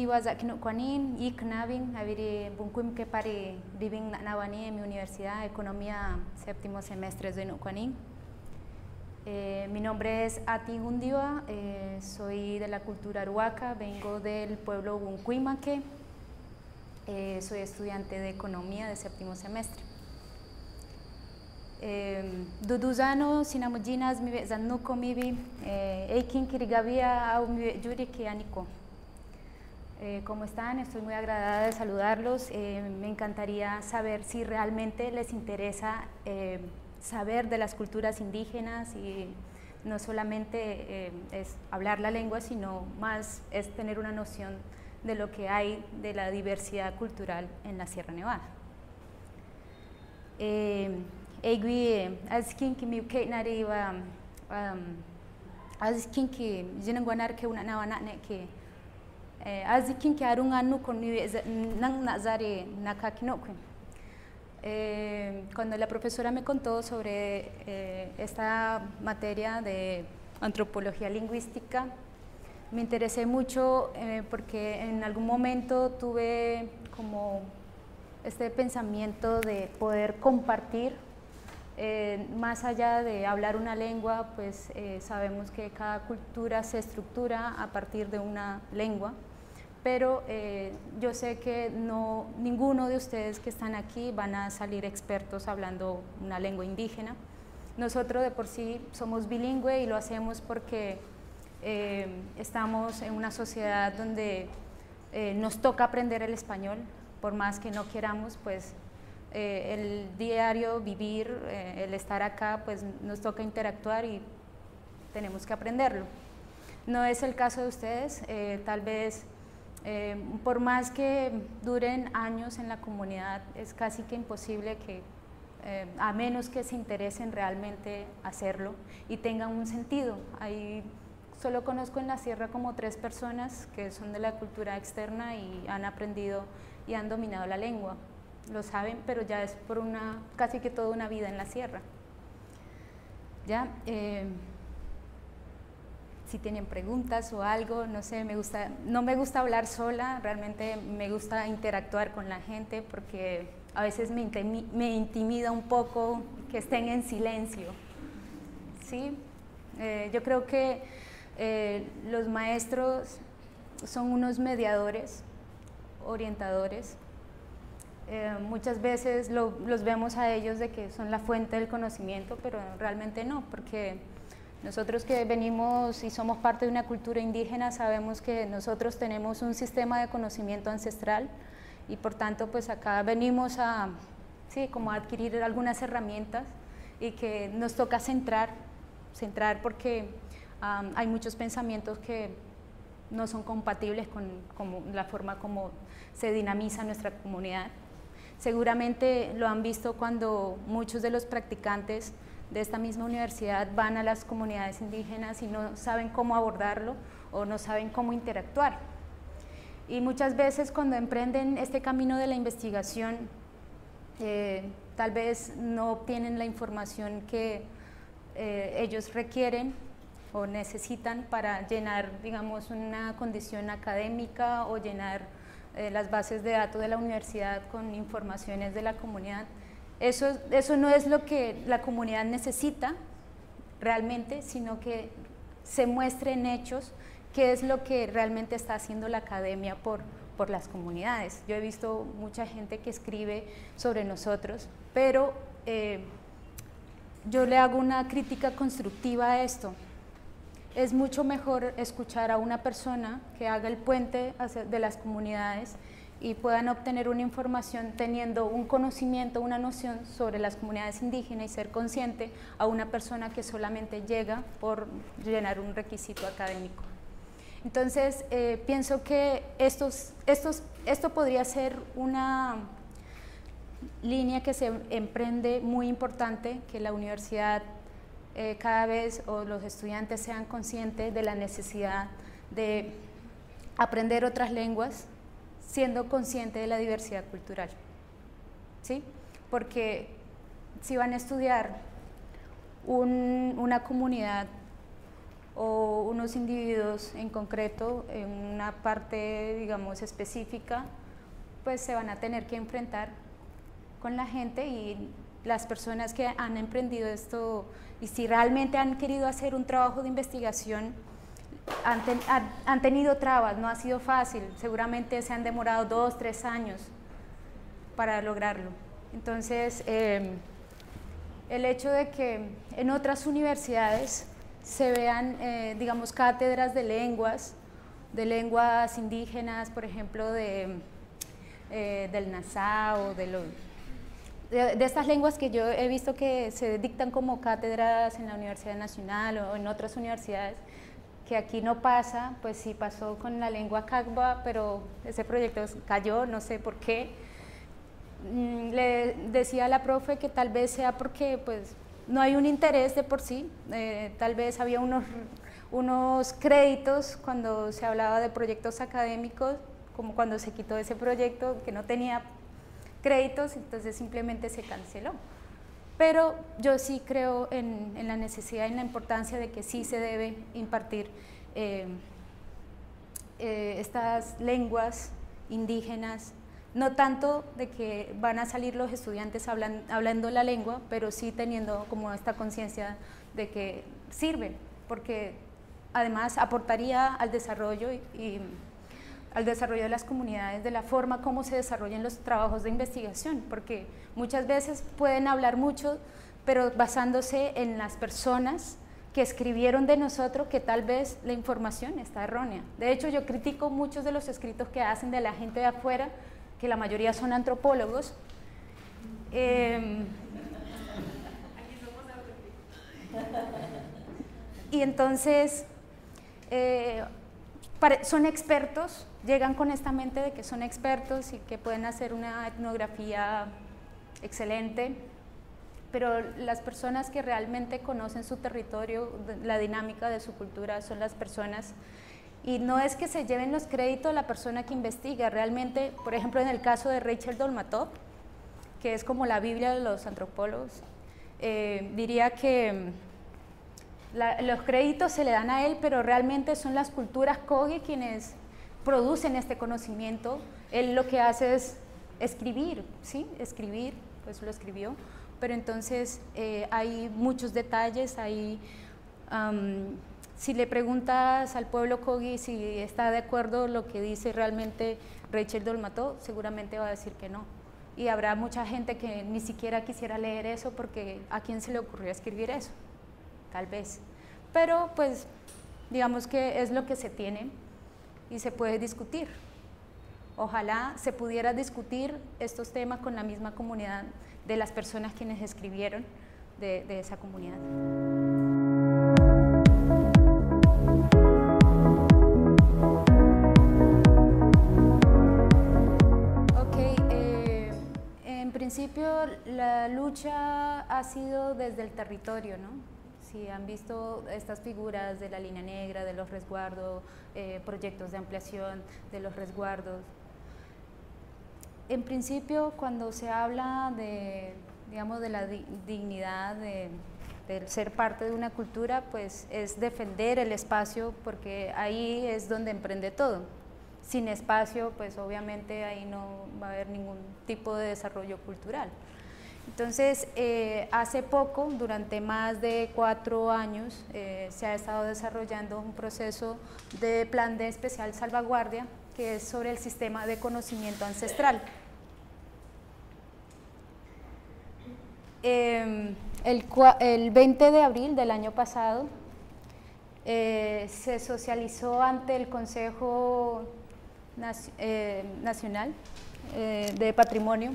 Hundiwa Zaknukwanin, Iknavin, Aviri Bunkum que pare Living Navani en mi universidad, Economía séptimo semestre de Nukwanin. Mi nombre es Ati Hundiwa, soy de la cultura Aruaca, vengo del pueblo Buncuimaque, soy estudiante de Economía de séptimo semestre. Duduzano, Sinamujinas, mi Zanuko Mibi, Eikin Kirigavia, au mi Yuri Kianiko. ¿Cómo están? Estoy muy agradada de saludarlos. Me encantaría saber si realmente les interesa saber de las culturas indígenas y no solamente es hablar la lengua, sino más es tener una noción de lo que hay de la diversidad cultural en la Sierra Nevada. Egui azkin ki mi ukeitnari wa azkin ki jinangwanar ke una nawana ne ke azkin ki arunga nu con mi nang nazare nakakinokwe. Cuando la profesora me contó sobre esta materia de antropología lingüística, me interesé mucho porque en algún momento tuve como este pensamiento de poder compartir, más allá de hablar una lengua, pues sabemos que cada cultura se estructura a partir de una lengua, pero yo sé que ninguno de ustedes que están aquí van a salir expertos hablando una lengua indígena. Nosotros de por sí somos bilingües y lo hacemos porque estamos en una sociedad donde nos toca aprender el español, por más que no queramos, pues el diario vivir, el estar acá, pues nos toca interactuar y tenemos que aprenderlo. No es el caso de ustedes, tal vez por más que duren años en la comunidad, es casi que imposible que, a menos que se interesen realmente hacerlo y tengan un sentido. Solo conozco en la sierra como 3 personas que son de la cultura externa y han aprendido y han dominado la lengua. Lo saben, pero ya es por casi que toda una vida en la sierra. ¿Ya? Si tienen preguntas o algo, no sé, no me gusta hablar sola, realmente me gusta interactuar con la gente porque a veces me intimida un poco que estén en silencio. ¿Sí? Yo creo que los maestros son unos mediadores, orientadores. Muchas veces los vemos a ellos de que son la fuente del conocimiento, pero realmente no, porque nosotros que venimos y somos parte de una cultura indígena sabemos que nosotros tenemos un sistema de conocimiento ancestral y por tanto pues acá venimos a adquirir algunas herramientas y que nos toca centrar porque hay muchos pensamientos que no son compatibles con la forma como se dinamiza nuestra comunidad. Seguramente lo han visto cuando muchos de los practicantes de esta misma universidad van a las comunidades indígenas y no saben cómo abordarlo o no saben cómo interactuar. Y muchas veces cuando emprenden este camino de la investigación, tal vez no obtienen la información que ellos requieren o necesitan para llenar, digamos, una condición académica o llenar las bases de datos de la universidad con informaciones de la comunidad. Eso no es lo que la comunidad necesita realmente, sino que se muestre en hechos qué es lo que realmente está haciendo la academia por las comunidades. Yo he visto mucha gente que escribe sobre nosotros, pero yo le hago una crítica constructiva a esto. Es mucho mejor escuchar a una persona que haga el puente de las comunidades y puedan obtener una información teniendo un conocimiento, una noción sobre las comunidades indígenas y ser consciente a una persona que solamente llega por llenar un requisito académico. Entonces, pienso que esto podría ser una línea que se emprende muy importante, que la universidad cada vez o los estudiantes sean conscientes de la necesidad de aprender otras lenguas siendo consciente de la diversidad cultural, ¿sí? Porque si van a estudiar una comunidad o unos individuos en concreto en una parte, digamos, específica, pues se van a tener que enfrentar con la gente, y las personas que han emprendido esto y si realmente han querido hacer un trabajo de investigación han tenido trabas, no ha sido fácil, seguramente se han demorado 2, 3 años para lograrlo. Entonces, el hecho de que en otras universidades se vean, digamos, cátedras de lenguas indígenas, por ejemplo, del Nassau, de estas lenguas que yo he visto que se dictan como cátedras en la Universidad Nacional o en otras universidades, que aquí no pasa, pues sí pasó con la lengua Cagua, pero ese proyecto cayó, no sé por qué. Le decía a la profe que tal vez sea porque pues no hay un interés de por sí, tal vez había unos créditos cuando se hablaba de proyectos académicos, como cuando se quitó ese proyecto que no tenía créditos, entonces simplemente se canceló. Pero yo sí creo en la necesidad y en la importancia de que sí se debe impartir estas lenguas indígenas, no tanto de que van a salir los estudiantes hablando la lengua, pero sí teniendo como esta conciencia de que sirven, porque además aportaría al desarrollo y al desarrollo de las comunidades, de la forma como se desarrollan los trabajos de investigación, porque muchas veces pueden hablar mucho, pero basándose en las personas que escribieron de nosotros, que tal vez la información está errónea. De hecho, yo critico muchos de los escritos que hacen de la gente de afuera, que la mayoría son antropólogos. Y entonces son expertos, llegan con esta mente de que son expertos y que pueden hacer una etnografía excelente, pero las personas que realmente conocen su territorio, la dinámica de su cultura, son las personas, y no es que se lleven los créditos la persona que investiga, realmente, por ejemplo, en el caso de Rachel Dolmatov, que es como la Biblia de los antropólogos, diría que los créditos se le dan a él, pero realmente son las culturas Kogi quienes producen este conocimiento. Él lo que hace es escribir, ¿sí? Escribir, pues lo escribió, pero entonces hay muchos detalles, si le preguntas al pueblo Kogi si está de acuerdo lo que dice realmente Rachel Dolmatov, seguramente va a decir que no. Y habrá mucha gente que ni siquiera quisiera leer eso porque ¿a quién se le ocurrió escribir eso? Tal vez. Pero pues digamos que es lo que se tiene y se puede discutir. Ojalá se pudiera discutir estos temas con la misma comunidad de las personas quienes escribieron de esa comunidad. En principio la lucha ha sido desde el territorio, ¿no? Si han visto estas figuras de la línea negra, de los resguardos, proyectos de ampliación de los resguardos. En principio, cuando se habla de, digamos, de la dignidad de ser parte de una cultura, pues es defender el espacio, porque ahí es donde emprende todo. Sin espacio, pues obviamente ahí no va a haber ningún tipo de desarrollo cultural. Entonces, hace poco, durante más de 4 años, se ha estado desarrollando un proceso de plan de especial salvaguardia, que es sobre el sistema de conocimiento ancestral. El 20 de abril del año pasado, se socializó ante el Consejo Nacional de Patrimonio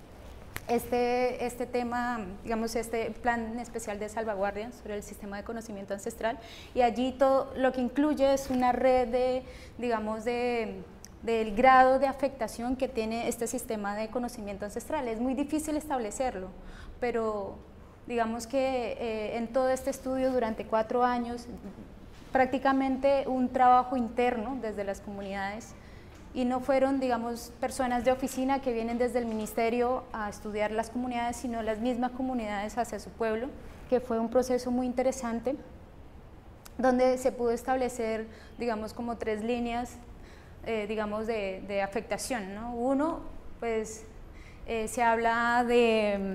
este tema, digamos, este plan especial de salvaguardia sobre el sistema de conocimiento ancestral, y allí todo lo que incluye es una red de, digamos, del grado de afectación que tiene este sistema de conocimiento ancestral. Es muy difícil establecerlo, pero digamos que en todo este estudio durante 4 años, prácticamente un trabajo interno desde las comunidades, y no fueron, digamos, personas de oficina que vienen desde el ministerio a estudiar las comunidades, sino las mismas comunidades hacia su pueblo, que fue un proceso muy interesante. donde se pudo establecer, digamos, como 3 líneas, digamos, de afectación, ¿no? Uno, pues, se habla de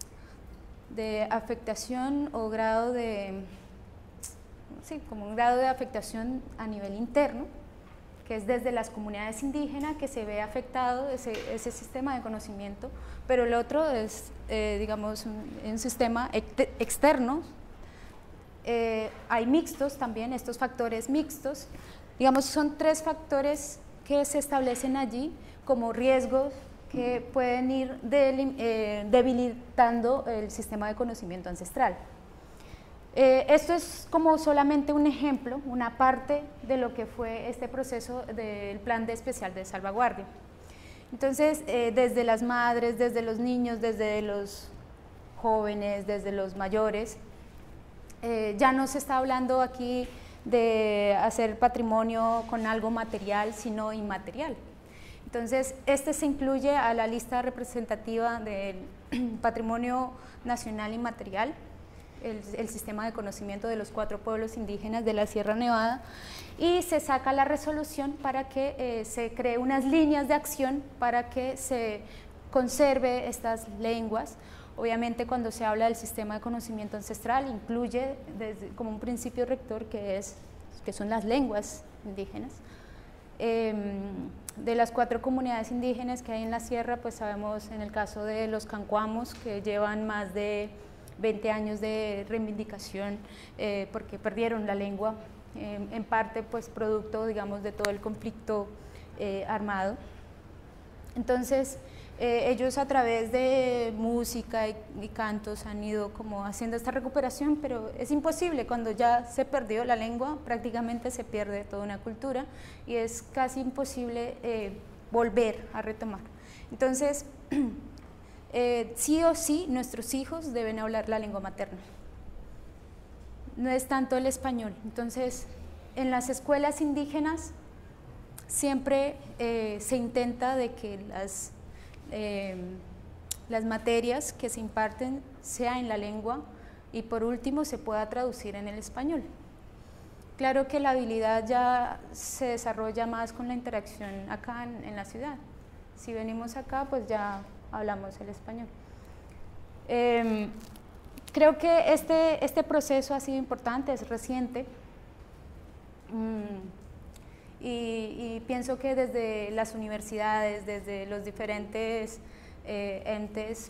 afectación o grado de, sí, como un grado de afectación a nivel interno, que es desde las comunidades indígenas que se ve afectado ese sistema de conocimiento, pero el otro es, digamos, un sistema externo. Hay mixtos también, estos factores mixtos, digamos, son 3 factores que se establecen allí como riesgos que pueden ir debilitando el sistema de conocimiento ancestral. Esto es como solamente un ejemplo, una parte de lo que fue este proceso del Plan Especial de Salvaguardia. Entonces, desde las madres, desde los niños, desde los jóvenes, desde los mayores, ya no se está hablando aquí de hacer patrimonio con algo material, sino inmaterial. Entonces, este se incluye a la lista representativa del patrimonio nacional inmaterial, el sistema de conocimiento de los 4 pueblos indígenas de la Sierra Nevada, y se saca la resolución para que se cree unas líneas de acción para que se conserve estas lenguas. Obviamente, cuando se habla del sistema de conocimiento ancestral, incluye como un principio rector que son las lenguas indígenas. De las 4 comunidades indígenas que hay en la sierra, pues sabemos en el caso de los cancuamos, que llevan más de 20 años de reivindicación porque perdieron la lengua, en parte pues producto, digamos, de todo el conflicto armado. Entonces, ellos a través de música y cantos han ido como haciendo esta recuperación, pero es imposible, cuando ya se perdió la lengua, prácticamente se pierde toda una cultura y es casi imposible volver a retomar. Entonces, sí o sí, nuestros hijos deben hablar la lengua materna. No es tanto el español. Entonces, en las escuelas indígenas siempre se intenta de que las materias que se imparten sea en la lengua y por último se pueda traducir en el español. Claro que la habilidad ya se desarrolla más con la interacción acá en la ciudad. Si venimos acá, pues ya hablamos el español. Creo que este proceso ha sido importante, es reciente, y pienso que desde las universidades, desde los diferentes entes,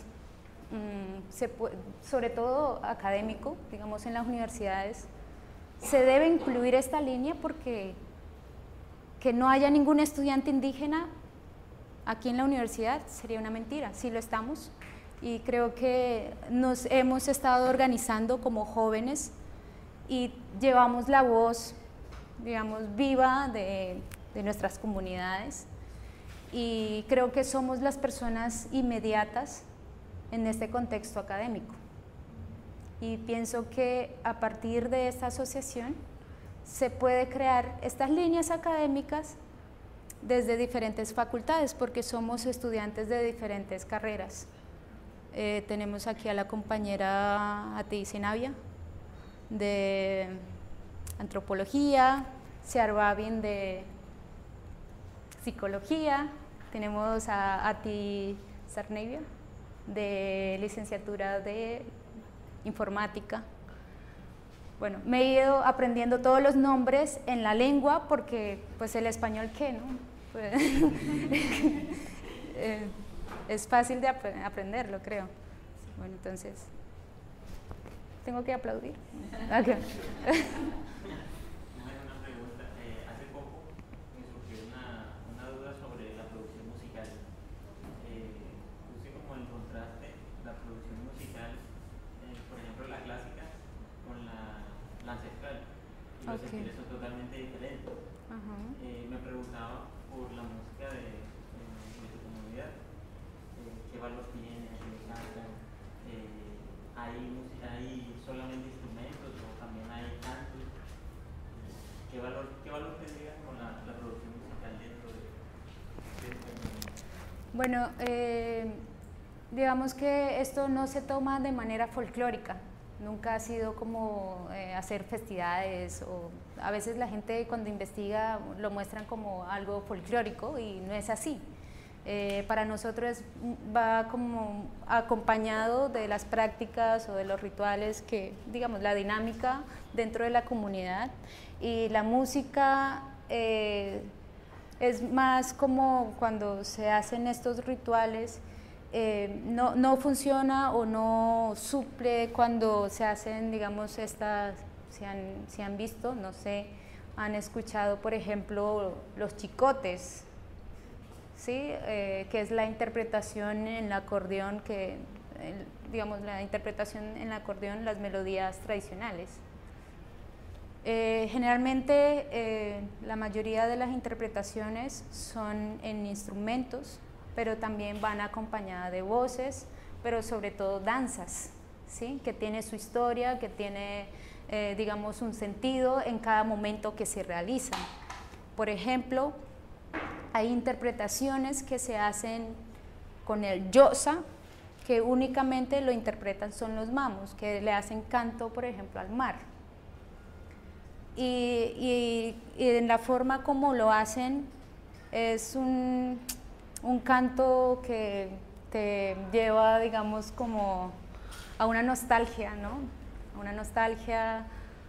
sobre todo académico, digamos en las universidades, se debe incluir esta línea porque que no haya ningún estudiante indígena aquí en la universidad sería una mentira. Sí lo estamos, y creo que nos hemos estado organizando como jóvenes y llevamos la voz, digamos, viva de nuestras comunidades, y creo que somos las personas inmediatas en este contexto académico. Y pienso que a partir de esta asociación se puede crear estas líneas académicas desde diferentes facultades, porque somos estudiantes de diferentes carreras. Tenemos aquí a la compañera Atice Navia de antropología, Searbabin de psicología, tenemos a Ati Sarnevia de licenciatura de informática. Bueno, me he ido aprendiendo todos los nombres en la lengua porque pues el español, ¿qué, no? Pues, es fácil de aprenderlo, creo. Bueno, entonces, ¿tengo que aplaudir? Okay. Una pregunta. Hace poco me surgió una duda sobre la producción musical. Puse como en contraste la producción musical, por ejemplo, la clásica con la ancestral, y los estilos son totalmente diferentes. Me preguntaba por la música de tu comunidad, qué valor tiene, qué le cantan, hay solamente instrumentos o también hay cantos, qué valor tendría con la producción musical dentro de tu comunidad. Bueno, digamos que esto no se toma de manera folclórica, nunca ha sido como hacer festividades, o a veces la gente cuando investiga lo muestran como algo folclórico y no es así. Para nosotros va como acompañado de las prácticas o de los rituales que, digamos, la dinámica dentro de la comunidad, y la música es más como cuando se hacen estos rituales, no funciona o no suple cuando se hacen, digamos, estas, si han visto, no sé, han escuchado, por ejemplo, los chicotes, ¿sí? Que es la interpretación en el acordeón, digamos, la interpretación en el acordeón, las melodías tradicionales. Generalmente la mayoría de las interpretaciones son en instrumentos, pero también van acompañadas de voces, pero sobre todo danzas, ¿sí? Que tiene su historia, que tiene, digamos, un sentido en cada momento que se realizan. Por ejemplo, hay interpretaciones que se hacen con el yosa, que únicamente lo interpretan son los mamos, que le hacen canto, por ejemplo, al mar. Y en la forma como lo hacen es un canto que te lleva, digamos, como a una nostalgia, ¿no? A una nostalgia,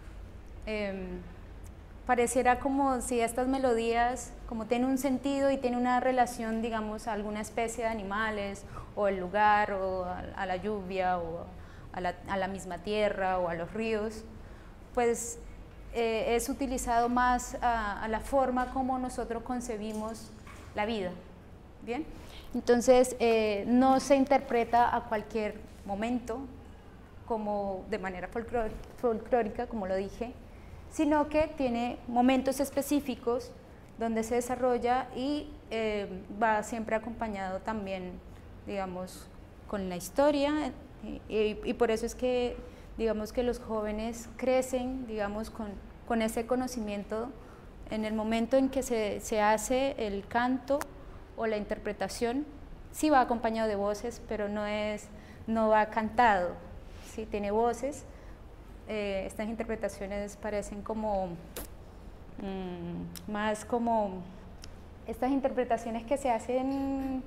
pareciera como si estas melodías, como tienen un sentido y tienen una relación, digamos, a alguna especie de animales, o el lugar, o a la lluvia, o a la misma tierra, o a los ríos, pues es utilizado más a la forma como nosotros concebimos la vida, ¿bien? Entonces, no se interpreta a cualquier momento, como de manera folclórica, como lo dije, sino que tiene momentos específicos donde se desarrolla y va siempre acompañado también, digamos, con la historia, y por eso es que, digamos, que los jóvenes crecen, digamos, con ese conocimiento en el momento en que se hace el canto o la interpretación. Sí va acompañado de voces, pero no va cantado, sí tiene voces. Estas interpretaciones parecen como más como estas interpretaciones que se hacen,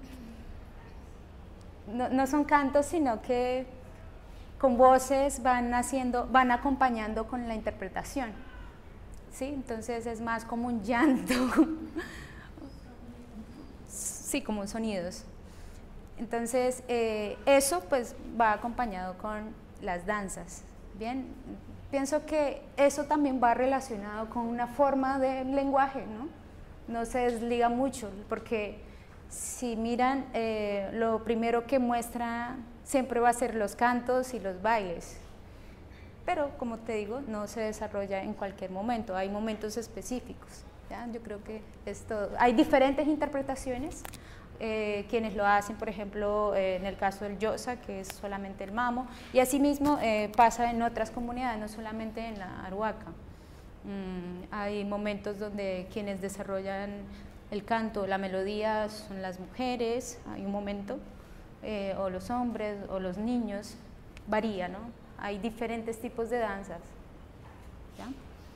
no son cantos, sino que con voces van acompañando con la interpretación, ¿sí? Entonces es más como un llanto, sí, como sonidos. Entonces eso pues va acompañado con las danzas, ¿bien? Pienso que eso también va relacionado con una forma de lenguaje, ¿no? No se desliga mucho, porque si miran, lo primero que muestra siempre va a ser los cantos y los bailes, pero como te digo, no se desarrolla en cualquier momento, hay momentos específicos, ¿ya? Yo creo que es todo. Hay diferentes interpretaciones, quienes lo hacen, por ejemplo, en el caso del yosa, que es solamente el mamo, y asimismo pasa en otras comunidades, no solamente en la Arhuaca. Hay momentos donde quienes desarrollan el canto, la melodía son las mujeres, hay un momento, o los hombres, o los niños, varía, ¿no? Hay diferentes tipos de danzas, ¿ya?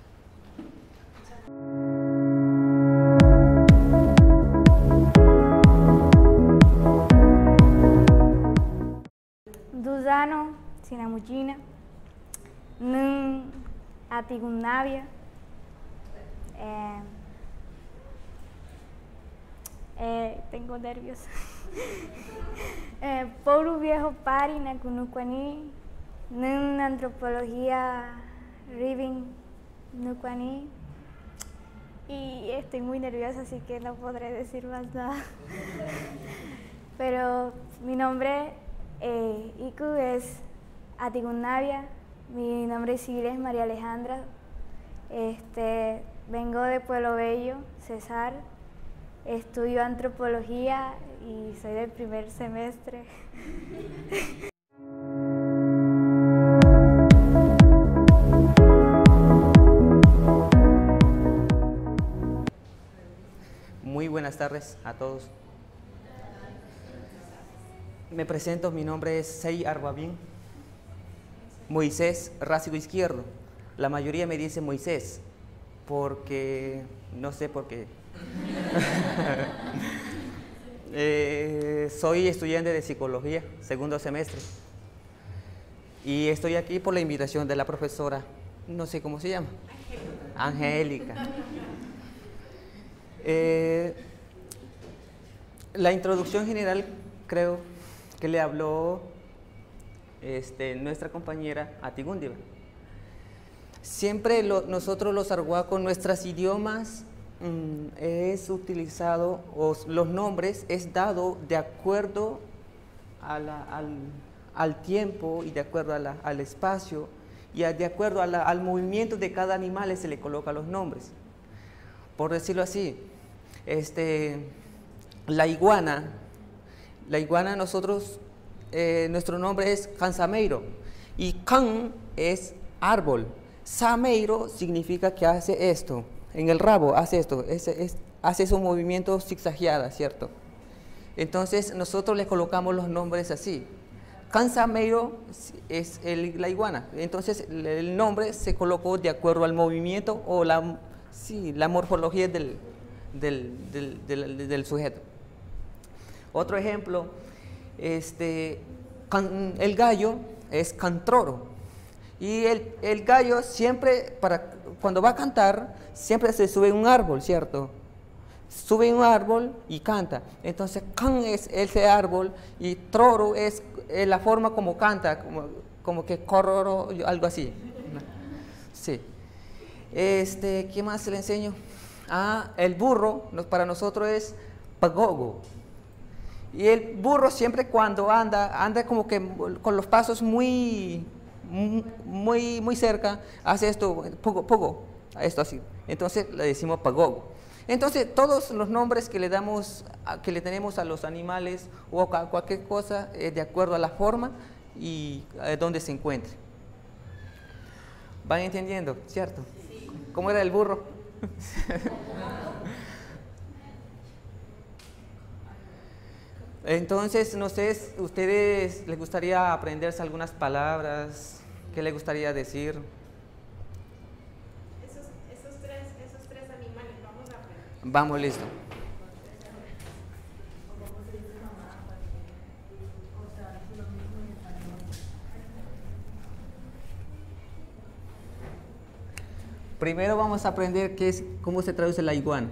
Duzano, Sinamuchina, Nun, Atigunavia, tengo nervios. Polu Viejo Pari, Nakunukwani, Nun Antropología Riving Nukwani, y estoy muy nerviosa, así que no podré decir más nada. Pero mi nombre Iku es Atigunavia, mi nombre civil es María Alejandra, vengo de Pueblo Bello, Cesar, estudio antropología y soy del primer semestre. Muy buenas tardes a todos. Me presento, mi nombre es Sei Arbabin. Moisés Rásico Izquierdo. La mayoría me dice Moisés, porque no sé por qué. Soy estudiante de psicología, segundo semestre. Y estoy aquí por la invitación de la profesora, no sé cómo se llama. Angélica. La introducción general creo que le habló nuestra compañera Atigundiva. Siempre nosotros los arhuacos, nuestros idiomas, es utilizado, o los nombres es dado de acuerdo al tiempo y de acuerdo al espacio y de acuerdo al movimiento de cada animal se le colocan los nombres. Por decirlo así, la iguana nosotros, nuestro nombre es cansameiro y can es árbol, sameiro significa que hace esto, en el rabo hace esto, hace esos movimientos zigzagueadas, ¿cierto? Entonces nosotros le colocamos los nombres así. Cansameiro es la iguana, entonces el nombre se colocó de acuerdo al movimiento o la morfología del sujeto. Otro ejemplo, el gallo es cantroro y el gallo siempre, cuando va a cantar, siempre se sube a un árbol, ¿cierto? Sube a un árbol y canta. Entonces, can es ese árbol y troro es la forma como canta, como que corro, algo así. Sí. ¿Qué más le enseño? El burro para nosotros es pagogo. Y el burro siempre cuando anda como que con los pasos muy cerca, hace esto, pogo, esto así. Entonces le decimos pagogo. Entonces todos los nombres que le tenemos a los animales o a cualquier cosa de acuerdo a la forma y donde se encuentre. ¿Van entendiendo? ¿Cierto? Sí. ¿Cómo era el burro? Entonces, no sé, ¿ustedes les gustaría aprenderse algunas palabras? ¿Qué les gustaría decir? Esos tres animales, vamos a aprender. Vamos, listo. Primero vamos a aprender cómo se traduce la iguana.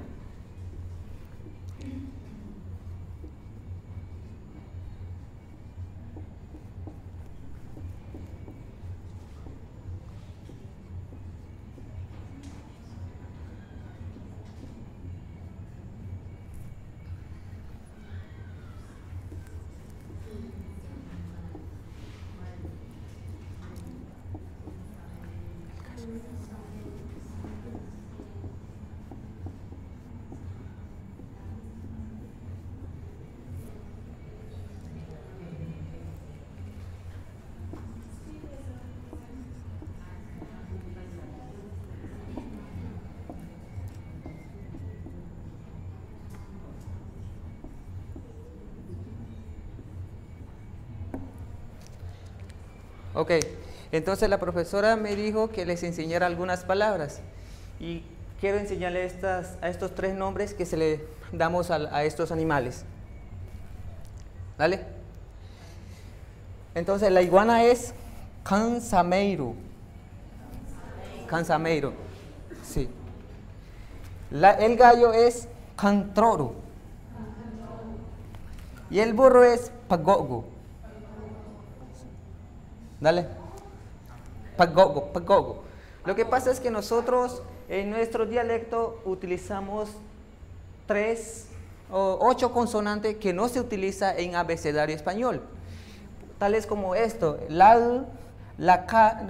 Ok, entonces la profesora me dijo que les enseñara algunas palabras y quiero enseñarle a estos tres nombres que se le damos a estos animales. ¿Vale? Entonces la iguana es cansameiro. Cansameiro. Sí. El gallo es cantroro. Y el burro es pagogo. Dale. Pagogo. Lo que pasa es que nosotros en nuestro dialecto utilizamos 8 consonantes que no se utiliza en abecedario español. Tales como esto, la K,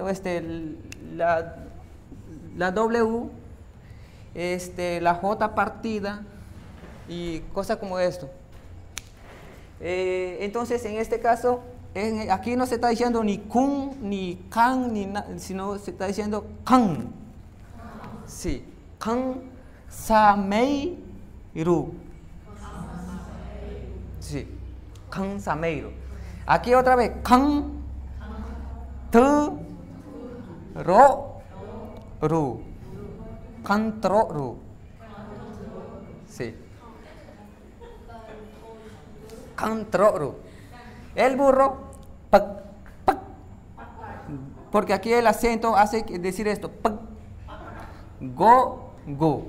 la W, la J partida y cosas como esto. Entonces en este caso, aquí no se está diciendo ni kun, ni kan, sino se está diciendo kan. Sí, kan sameiru. Sí, kan sameiru. Aquí otra vez, kan tu ru. Control. Sí. Control. El burro, pac, pac. Porque aquí el acento hace decir esto. Pac. Go, go.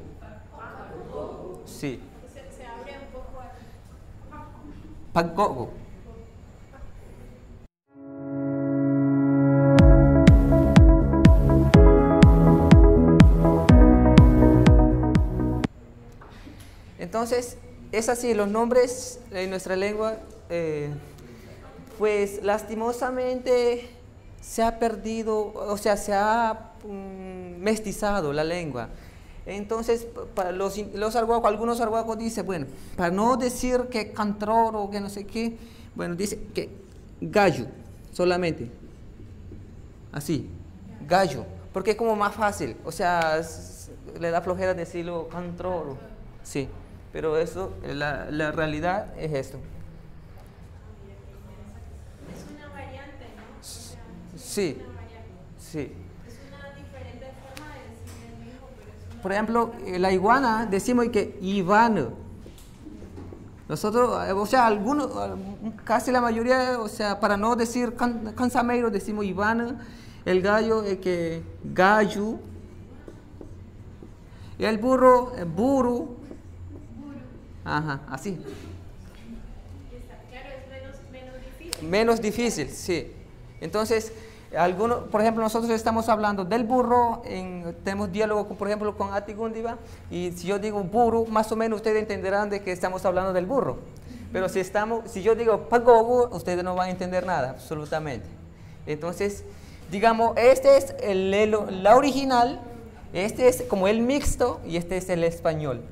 Sí. Se abre un poco aquí. Pac, go, go. Entonces, es así, los nombres en nuestra lengua, pues lastimosamente se ha perdido, o sea, se ha mestizado la lengua. Entonces, para algunos arhuacos dicen, bueno, para no decir que cantor o que no sé qué, bueno, dice que gallo, solamente, así, gallo, porque es como más fácil, o sea, le da flojera decirlo cantor, sí. Pero eso, la realidad es esto. Es una variante, ¿no? O sea, Sí, es una variante. sí. Es una diferente forma de decir el mismo, pero es una Por ejemplo, la iguana decimos que ivana. Nosotros, o sea, algunos, casi la mayoría, o sea, para no decir cansameiro decimos ivana. El gallo es que gallo. El burro, burro. Ajá, así. Claro, es menos difícil. Menos difícil, sí. Entonces, por ejemplo, nosotros estamos hablando del burro, tenemos diálogo, por ejemplo, con Atigundiva, y si yo digo burro, más o menos ustedes entenderán de que estamos hablando del burro. Pero si yo digo pagogo, ustedes no van a entender nada, absolutamente. Entonces, digamos, este es la original, este es como el mixto, y este es el español.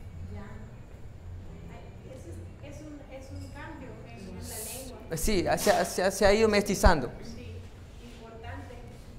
Es un cambio en la lengua. Sí, se ha ido mestizando. Sí, importante.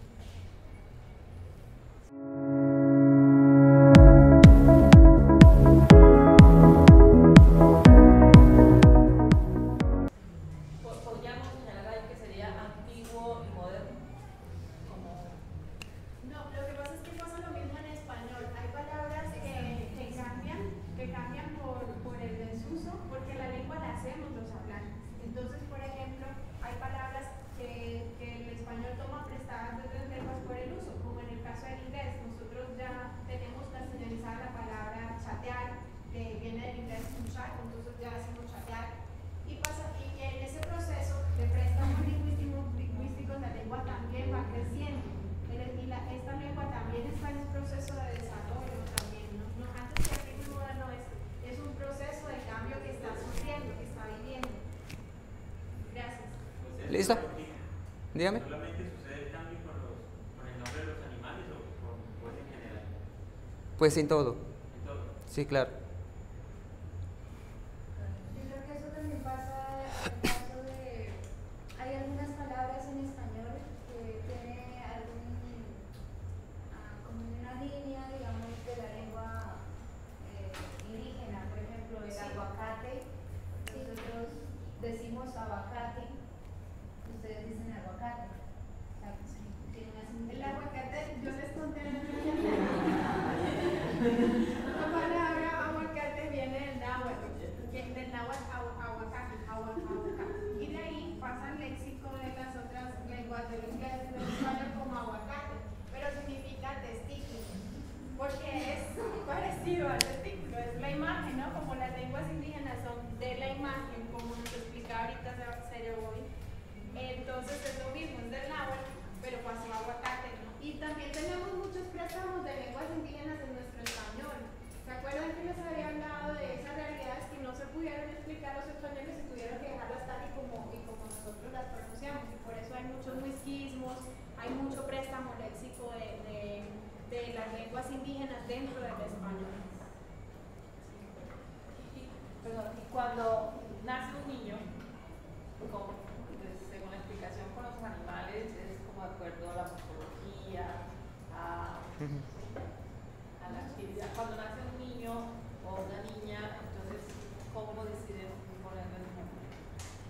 Podríamos señalar ahí que sería antiguo y moderno, como No, lo que pasa es que pasa lo mismo en español. Hay palabras que cambian por el desuso, porque la lengua la hacemos los hablantes. Entonces, por ejemplo, hay palabras que el español toma prestadas de otras lenguas por el uso, como en el caso del inglés. Nosotros ya tenemos castellanizada la palabra chatear, que viene del inglés escuchar, entonces ya decimos chatear. Y en ese proceso de préstamos lingüísticos, la lengua también va creciendo. Esta lengua también está en un proceso de desarrollo también, ¿no? Antes que aquí muy moderno es un proceso de cambio que está sufriendo, que está viviendo. Gracias. ¿Listo? Dígame. ¿Solamente sucede el cambio con el nombre de los animales o es en general? Pues en todo. En todo. Sí, claro. Yo creo que eso también pasa en el caso de, hay algunas palabras en español que tienen como una línea, digamos, de la lengua indígena. Por ejemplo, el aguacate, nosotros decimos aguacate, ustedes dicen aguacate. O sea, tiene una El similitud. aguacate, yo les conté la palabra aguacate viene del náhuatl aguacate. Y de ahí pasa al léxico de las otras lenguas del inglés y del español como aguacate, pero significa testículo, porque es parecido al testículo, es la imagen, ¿no? Como las lenguas indígenas son de la imagen, como nos explicaba ahorita Cereboy. Entonces es lo mismo, es del náhuatl, pero pasó a aguacate, ¿no? Y también tenemos muchos préstamos de lenguas indígenas en nuestro español. ¿Se acuerdan que les había hablado de esas realidades que no se pudieron explicar los españoles y tuvieron que dejarlas tal y como nosotros las pronunciamos? Y por eso hay muchos whiskyismos, hay mucho préstamo léxico de las lenguas indígenas dentro del español. y cuando nace un niño, según la explicación con los animales, es como de acuerdo a la morfología, a la actividad. Cuando nace un niño o una niña, entonces, ¿cómo deciden ponerle el nombre?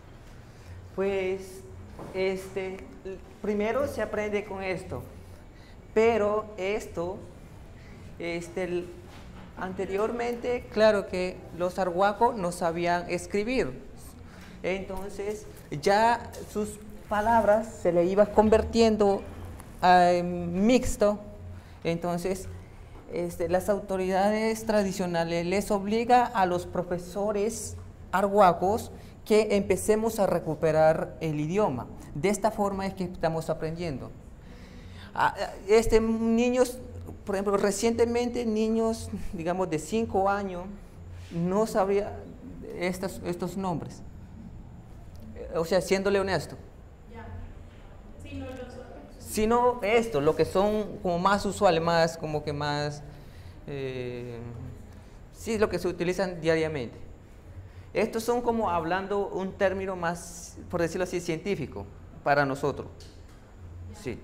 Pues, primero se aprende con esto. Pero esto, anteriormente, claro que los arhuacos no sabían escribir. Entonces, ya sus palabras se le iban convirtiendo en mixto. Entonces, las autoridades tradicionales les obligan a los profesores arhuacos que empecemos a recuperar el idioma. De esta forma es que estamos aprendiendo. Niños, por ejemplo, recientemente niños, digamos, de 5 años, no sabían estos nombres. O sea, siéndole honesto. Ya. Sino los otros. Sino esto, lo que son como más usuales, más como que más, sí, lo que se utilizan diariamente. Estos son como hablando un término más, por decirlo así, científico para nosotros. Sí.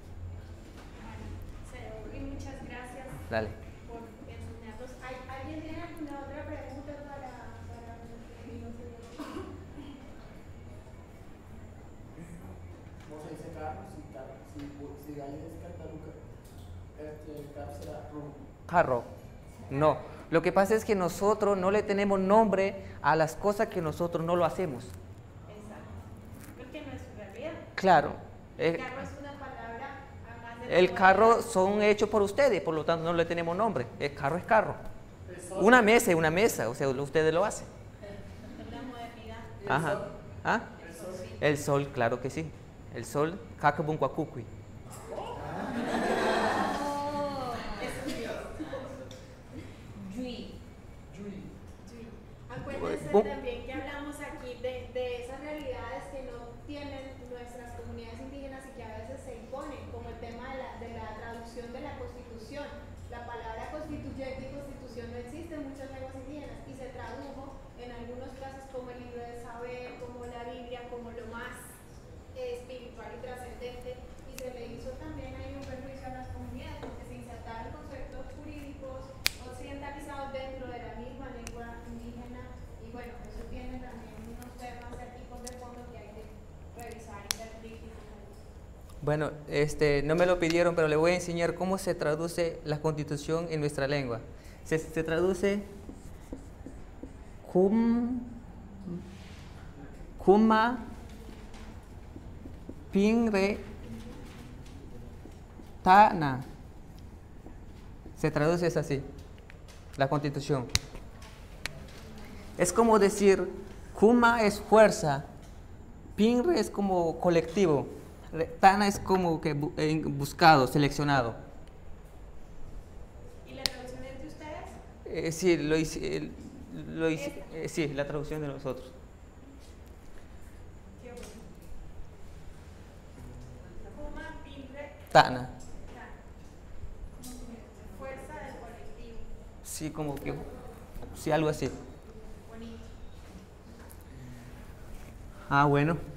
Y muchas gracias Dale. por enseñarnos. ¿Alguien tiene alguna otra pregunta para ¿Cómo se dice carro? Si alguien es el carro será Carro. No. Lo que pasa es que nosotros no le tenemos nombre a las cosas que nosotros no lo hacemos. Exacto. Porque no es su realidad. Claro. El carro es una palabra, además de El carro son hechos por ustedes, por lo tanto no le tenemos nombre. El carro es carro. Una mesa es una mesa, o sea, ustedes lo hacen. Es la modernidad. Ajá. ¿Ah? El sol, claro que sí. El sol, Kakabunkwakukui. Acuérdense también que hablamos aquí de esas realidades que no tienen nuestras comunidades indígenas y que a veces se imponen, como el tema de la traducción de la Constitución. La palabra constituyente y constitución no existe en muchas lenguas indígenas y se tradujo en algunos casos como el libro de saber, como la Biblia, como lo más espiritual y trascendente, y se le hizo también ahí un perjuicio a las comunidades porque se insertaron conceptos jurídicos occidentalizados dentro de la misma lengua indígena. Y bueno, eso tiene también unos temas y tipos de fondo que hay que revisar y ver críticos. Bueno, no me lo pidieron, pero le voy a enseñar cómo se traduce la Constitución en nuestra lengua. Se traduce Kuma Pinre Tana. Se traduce es así, la Constitución. Es como decir, Kuma es fuerza, Pinre es como colectivo, Tana es como que buscado, seleccionado. ¿Y la traducción es de ustedes? Sí, sí, la traducción de nosotros. Qué bueno. Kuma, Pinre, Tana. fuerza del colectivo. Sí, como que, sí, algo así. Bonito. Ah, bueno.